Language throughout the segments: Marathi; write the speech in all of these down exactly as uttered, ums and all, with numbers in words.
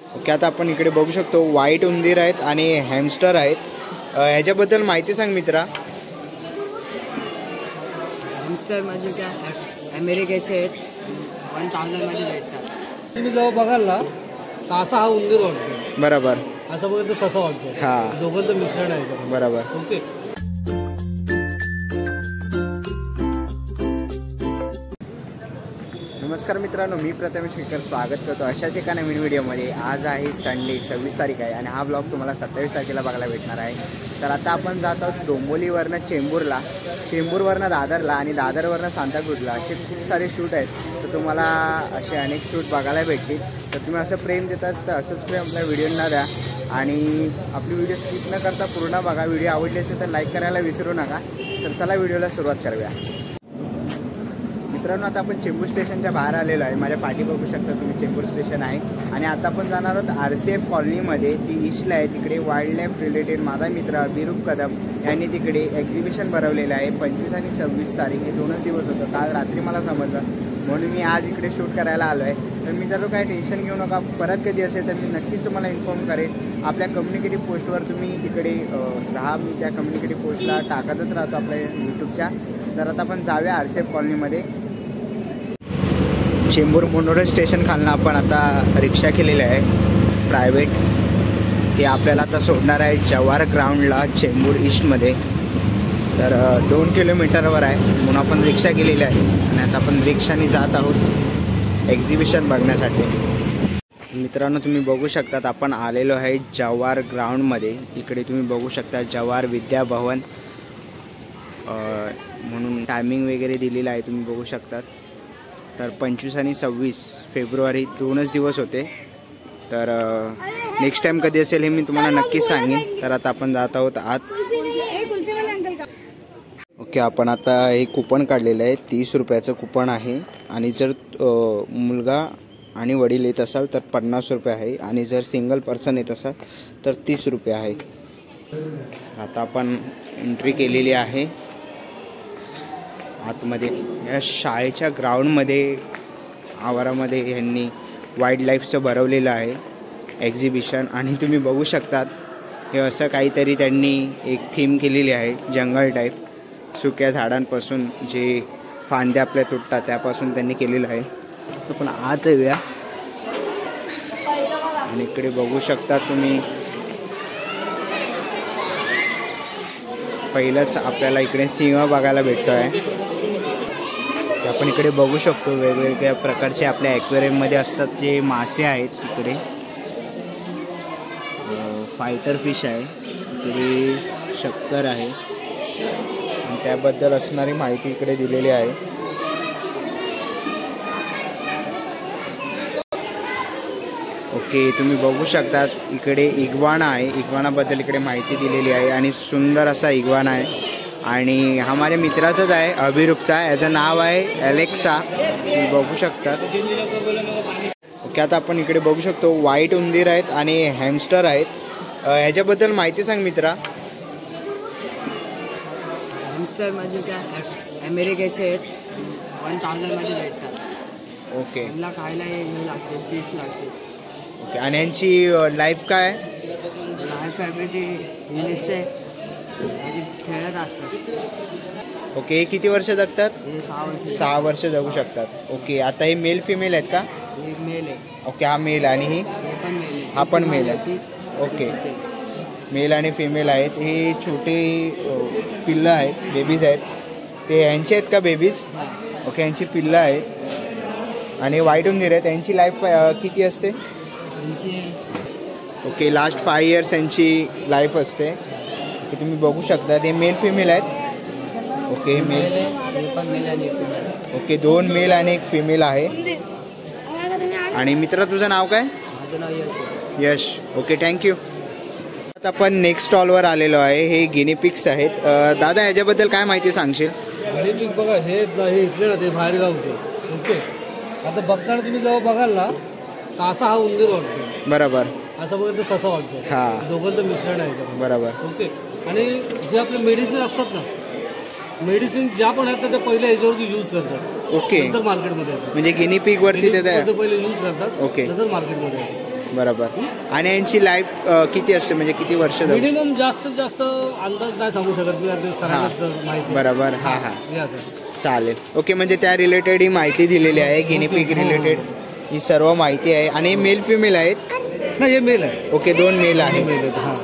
ओके, आता आपण इकडे बघू शकतो व्हाईट उंदीर आहेत आणि हॅमस्टर आहेत. ह्याच्याबद्दल माहिती सांग मित्रा. हॅमस्टर म्हणजे काय, अमेरिकेचे आहेत, वन थाउजंड मध्ये भेटतात. तुम्ही जेव्हा बघाल ना तर असा हा उंदीर वाटतो. बरोबर. असं बघा तर ससा वाटतो. हा, दोघांचं मिश्रण आहे. बरोबर. ओके. नमस्कार मित्रांनो, मी प्रथमेश विकर स्वागत करतो अशाच एका नवीन व्हिडिओमध्ये. आज आहे संडे, सव्वीस तारीख आहे आणि हा ब्लॉग तुम्हाला सत्तावीस तारखेला बघायला भेटणार आहे. तर आता आपण जात आहोत डोंबिवलीवरनं चेंबूरला, चेंबूरवरनं दादरला आणि दादरवरनं सांताक्रूजला. असे खूप सारे शूट आहेत, तर तुम्हाला असे अनेक शूट बघायला भेटतील. तर तुम्ही असं प्रेम देतात तर असंच प्रेम आपल्या व्हिडिओंना द्या आणि आपली व्हिडिओ स्किप न करता पूर्ण बघा. व्हिडिओ आवडली असेल तर लाईक करायला विसरू नका. तर चला व्हिडिओला सुरुवात करूया. मित्रांनो, आता आपण चेंबूर स्टेशनच्या बाहेर आलेलो आहे. माझ्या पाठी बघू शकता तुम्ही, चेंबूर स्टेशन आहे आणि आता आपण जाणार आहोत आर सी एफ कॉलनीमध्ये. ती ईस्टला आहे. तिकडे वाईल्ड लाईफ रिलेटेड माझा मित्र अभिरूप कदम यांनी तिकडे एक्झिबिशन भरवलेलं आहे. पंचवीस आणि सव्वीस तारीख हे दोनच दिवस होतं. काल रात्री मला समजलं म्हणून मी आज इकडे शूट करायला आलो आहे. तर मित्रांनो, काय टेन्शन घेऊ नका. परत कधी असेल तर मी नक्कीच तुम्हाला इन्फॉर्म करेन. आपल्या कम्युनिकेटिव पोस्टवर तुम्ही तिकडे राहा. मी त्या कम्युनिकेटिव पोस्टला टाकतच राहतो आपल्या यूट्यूबच्या. तर आता आपण जाऊया आर सी एफ कॉलनीमध्ये. चेंबूर मोनोरेल स्टेशन खालनं आपण आता रिक्षा केलेली आहे प्रायव्हेट. ते आपल्याला आता सोडणार आहे जवाहर ग्राउंडला चेंबूर ईस्टमध्ये. तर दोन किलोमीटरवर आहे म्हणून आपण रिक्षा केलेली आहे आणि आता आपण रिक्षाने जात आहोत एक्झिबिशन बघण्यासाठी. मित्रांनो, तुम्ही बघू शकतात आपण आलेलो आहे जवाहर ग्राउंडमध्ये. इकडे तुम्ही बघू शकता जवाहर विद्याभवन म्हणून टायमिंग वगैरे दिलेलं आहे, तुम्ही बघू शकतात. तर पंचवीस आणि सव्वीस फेब्रुवारी दोनच दिवस होते. तर नेक्स्ट टाईम कधी असेल हे मी तुम्हाला नक्कीच सांगेन. तर आता आपण जात आहोत आत. ओके, आपण आता हे कुपन काढलेलं आहे. तीस रुपयाचं कुपन आहे आणि जर मुलगा आणि वडील येत असाल तर पन्नास रुपये आहे आणि जर सिंगल पर्सन येत असाल तर तीस रुपये आहे. आता आपण एंट्री केलेली आहे आतमध्ये. या शाळेच्या ग्राउंडमध्ये आवारामध्ये ह्यांनी वाईल्ड लाईफचं भरवलेलं आहे एक्झिबिशन आणि तुम्ही बघू शकतात हे असं काहीतरी त्यांनी एक थीम केलेली आहे जंगल टाईप. सुक्या झाडांपासून जे फांद्या आपल्या तुटतात त्यापासून त्यांनी केलेलं आहे. आपण आत येऊया आणि इकडे बघू शकता तुम्ही, पहिलंच आपल्याला इकडे सिंह बघायला भेटतो आहे. आपण इकडे बघू शकतो वेगवेगळ्या प्रकारचे आपल्या ॲक्वेरियममध्ये असतात ते मासे आहेत. इकडे फायटर फिश आहे, इकडे शक्कर आहे आणि त्याबद्दल असणारी माहिती इकडे दिलेली आहे. ओके, तुम्ही बघू शकतात इकडे इग्वाना आहे. इग्वानाबद्दल इकडे माहिती दिलेली आहे आणि सुंदर असा इग्वाना आहे आणि हा माझ्या मित्राचाच आहे अभिरूपचा. याचं नाव आहे अलेक्सा, तुम्ही बघू शकतात. ओके, आता आपण इकडे बघू शकतो व्हाईट उंदीर आहेत आणि हॅमस्टर आहेत. ह्याच्याबद्दल माहिती सांग मित्रा. हॅमस्टर म्हणजे काय, अमेरिकेचे आहेत, वन थाउजंड मध्ये भेटतात. ओके, त्यांना खायला हे लागते, सीड्स लागते. ओके, आणि यांची लाईफ काय? लाईफ फॅमिली हे दिसते खेळत असतात. ओके, हे किती वर्ष जगतात? हे सहा वर्ष सहा वर्ष जगू शकतात. ओके, आता हे मेल फिमेल आहेत का? एक मेल आहे. ओके, हा मेल आणि ही पण मेल हा पण मेल आहे. ओके, मेल आणि फिमेल आहेत. हे छोटे पिल्लं आहेत, बेबीज आहेत. ते यांचे आहेत का बेबीज? ओके, यांची पिल्लं आहेत आणि व्हाईट उंदीर आहेत. यांची लाईफ किती असते? ओके, लास्ट फाय इयर्स यांची लाईफ असते. की तुम्ही बघू शकता ते मेल फिमेल आहेत. ओके, मेल पण मेल आणि फिमेल. ओके, दोन मेल आणि एक फिमेल आहे. आणि मित्रा, तुझं नाव काय? माझं नाव यश. यश. Okay, thank you. आता आपण नेक्स्ट स्टॉलवर आलेलो आहे. हे गिनीपिक्स आहेत. दादा, याच्याबद्दल काय माहिती सांगशील? गिनीपिक बघा, हे हे इथले ना ते बाहेर गावचे. ओके, आता बघताना तुम्ही जेव्हा बघाल ना तर असा हा उंदीर वाटतो. बरोबर. असं बघा तर ससा वाटतो. हा, दोघांचं मिश्रण आहे. बरोबर. ओके, आणि जे आपले मेडिसिन असतात ना, मेडिसिन ज्या पण आहेत ते पहिले याच्यावरती यूज करतात. ओके, नंतर मार्केटमध्ये म्हणजे गिनीपिग वरती ते पहिले यूज करतात. ओके, नंतर मार्केटमध्ये. बरोबर. आणि यांची लाईफ किती असते, म्हणजे किती वर्ष जाऊ शकते? मिनिमम जास्तीत जास्त अंदाज नाही सांगू शकत मी, आता सरांनाच माहिती. बरोबर. हां हां या सर. चालेल. ओके, म्हणजे त्या रिलेटेड ही माहिती दिलेली आहे, गिनीपिग रिलेटेड ही सर्व माहिती आहे. आणि मेल फिमेल आहेत? नाही, हे मेल आहे. ओके, दोन मेल आहे. मेल आहेत. हां.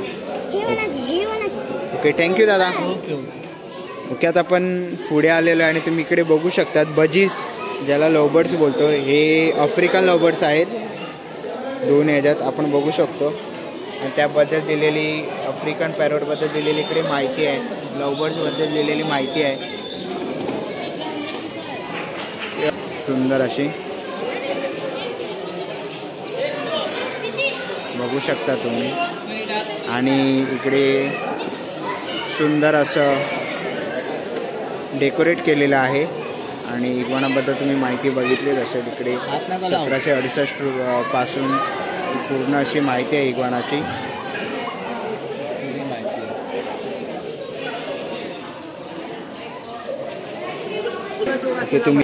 ओके, थँक्यू दादा. Okay okay. ओके, आता आपण पुढे आलेलो आहे आणि तुम्ही इकडे बघू शकतात बजीस, ज्याला लवबर्ड्स बोलतो. हे आफ्रिकन लवबर्ड्स आहेत दोन ह्याच्यात आपण बघू शकतो. आणि त्याबद्दल दिलेली आफ्रिकन पॅरोटबद्दल दिलेली इकडे माहिती आहे, लवबर्ड्सबद्दल दिलेली माहिती आहे. सुंदर अशी बघू शकता तुम्ही. आणि इकडे सुंदर असं डेकोरेट केलेलं आहे. आणि इग्वानाबद्दल तुम्ही माहिती बघितली. जसं तिकडे सतराशे अडुसष्ट पासून पूर्ण अशी माहिती आहे इग्वानाची. ते तुम्ही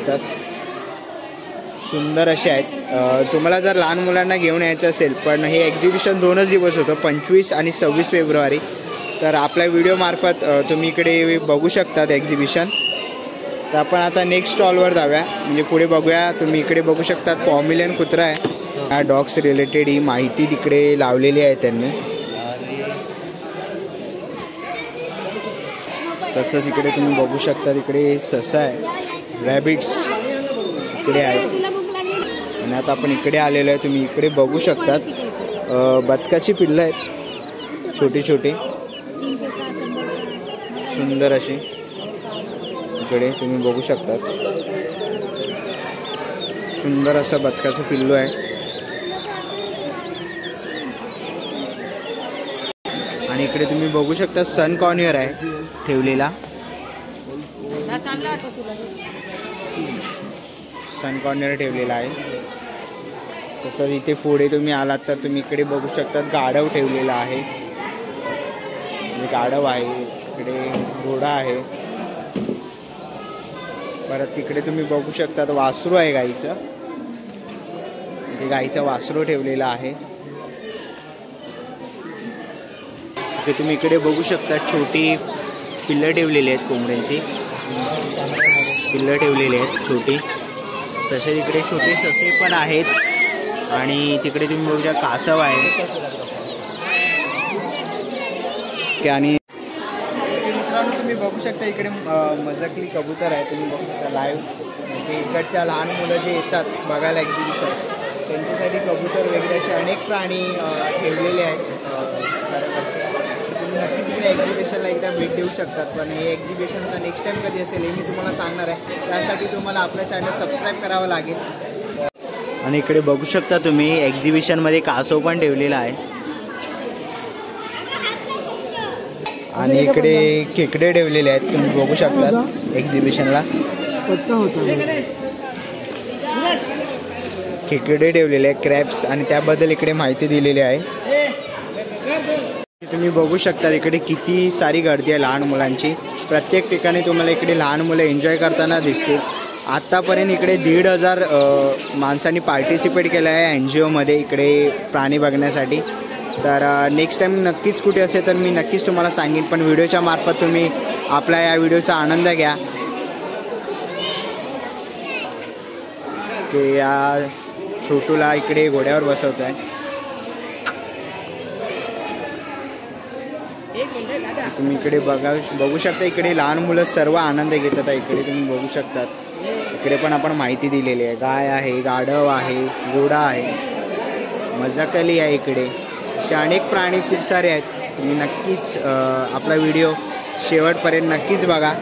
सुंदर असे आहेत. तुम्हाला जर लहान मुलांना घेऊन यायचं असेल, पण हे एक्झिबिशन दोनच दिवस होतं, पंचवीस आणि सव्वीस फेब्रुवारी. तर आपल्या व्हिडिओमार्फत तुम्ही इकडे बघू शकतात एक्झिबिशन. तर आपण आता नेक्स्ट स्टॉलवर जाऊया, म्हणजे पुढे बघूया. तुम्ही इकडे बघू शकतात पॉमिलियन कुत्रा आहे. ह्या डॉग्स रिलेटेड ही माहिती तिकडे लावलेली आहे त्यांनी. तसंच इकडे तुम्ही बघू शकता, इकडे ससा आहे, रॅबिट्स इकडे आहेत. आणि आता आपण इकडे आलेलो आहे. तुम्ही इकडे बघू शकतात बदकाची पिल्लं आहेत, छोटी छोटी सुंदर अशी. इकडे तुम्ही बघू शकतात सुंदर असं बदकाचं पिल्लू आहे. आणि इकडे तुम्ही बघू शकता सन कॉर्नियर आहे ठेवलेला. सन कॉर्नर ठेवलेला आहे. तसंच इथे पुढे तुम्ही आलात तर तुम्ही इकडे बघू शकता गाढव ठेवलेला आहे. गाढव आहे, इकडे घोडा आहे. परत तिकडे तुम्ही बघू शकता वासरू आहे गाईचं. इथे गाईचं वासरू ठेवलेलं आहे. इथे तुम्ही इकडे बघू शकता छोटी पिल्लं ठेवलेली आहेत, कोंबड्यांची पिल्लं ठेवलेली आहेत छोटी. तसे इकडे छोटे ससे पण आहेत. आणि तिकडे तुम्ही बघू शकता कासव आहे. आणि मित्रांनो तुम्ही बघू शकता इकडे मजाकली कबूतर आहे. तुम्ही बघू शकता लाईव्ह. म्हणजे इकडच्या लहान मुलं जे येतात बघायला एक्झिबिशन, त्यांच्यासाठी कबूतर वगैरे असे अनेक प्राणी ठेवलेले आहेत. तुम्ही नक्कीच इकडे एक्झिबिशनला एकदा भेट देऊ शकतात. पण हे एक्झिबिशनचा नेक्स्ट टाईम कधी असेल हे मी तुम्हाला सांगणार आहे. त्यासाठी तुम्हाला आपलं चॅनल सबस्क्राईब करावं लागेल. आणि इकडे बघू शकता तुम्ही एक्झिबिशनमध्ये कासव पण ठेवलेला आहे. आणि इकडे खेकडे ठेवलेले आहेत, तुम्ही बघू शकता एक्झिबिशनला. खेकडे ठेवलेले आहेत, क्रॅब्स, आणि त्याबद्दल इकडे माहिती दिलेली आहे. तुम्ही बघू शकता इकडे किती सारी गर्दी आहे लहान मुलांची. प्रत्येक ठिकाणी तुम्हाला इकडे लहान मुलं एन्जॉय करताना दिसतील. आत्तापर्यंत इकडे दीड हजार माणसांनी पार्टिसिपेट केलं आहे एन जी ओमध्ये इकडे प्राणी बघण्यासाठी. तर नेक्स्ट टाईम नक्कीच कुठे असेल तर मी नक्कीच तुम्हाला सांगेन. पण व्हिडिओच्या मार्फत तुम्ही आपल्या या व्हिडिओचा आनंद घ्या. की या छोटूला इकडे घोड्यावर बसवत आहे. तुम्ही इकडे बघा बघू शकता इकडे लहान मुलं सर्व आनंद घेतात. इकडे तुम्ही बघू शकतात इकडे पण आपण माहिती दिलेली आहे. गाय आहे, गाढव आहे, घोडा आहे, मजाकली आहे. इकडे असे अनेक प्राणी खूप सारे आहेत. तुम्ही नक्कीच आपला व्हिडिओ शेवटपर्यंत नक्कीच बघा.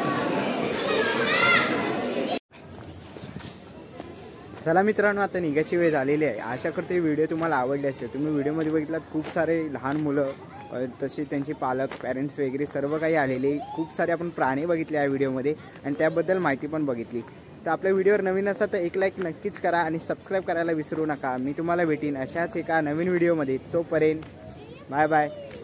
चला मित्रांनो, आता निघायची वेळ झालेली आहे. आशा करतो ही व्हिडिओ तुम्हाला आवडली असेल. तुम्ही व्हिडिओमध्ये बघितलात खूप सारे लहान मुलं, तसे त्यांचे पालक, पॅरेंट्स वगैरे सर्व काही आलेले. खूप सारे आपण प्राणी बघितले या व्हिडिओमध्ये आणि त्याबद्दल माहिती पण बघितली. तर आपल्या व्हिडिओवर नवीन असतात तर एक लाईक नक्कीच करा आणि सबस्क्राईब करायला विसरू नका. मी तुम्हाला भेटीन अशाच एका नवीन व्हिडिओमध्ये. तोपर्यंत बाय बाय.